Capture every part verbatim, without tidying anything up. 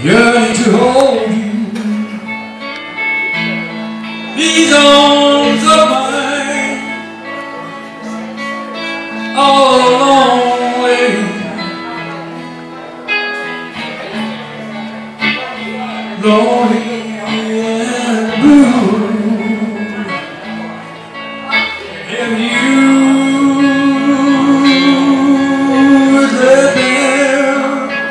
yearning to hold you. These arms of mine, all a long way. Lonely and blue. If you were there,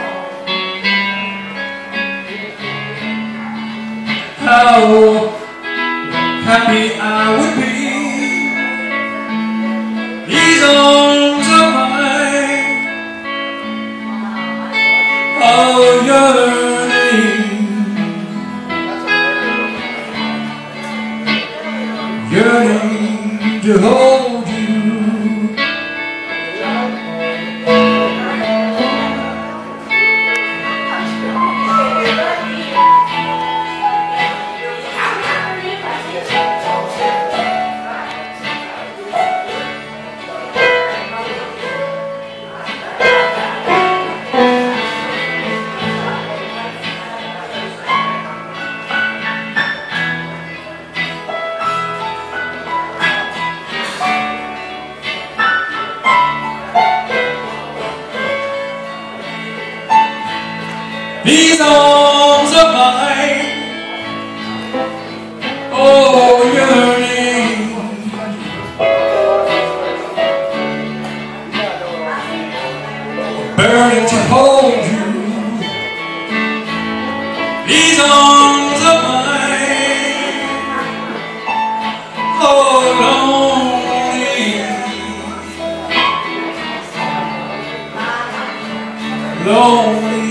how happy I would be. These arms of mine are yearning, yearning to hold you. These arms of mine, oh yearning, burning to hold you. These arms of mine, oh lonely, lonely.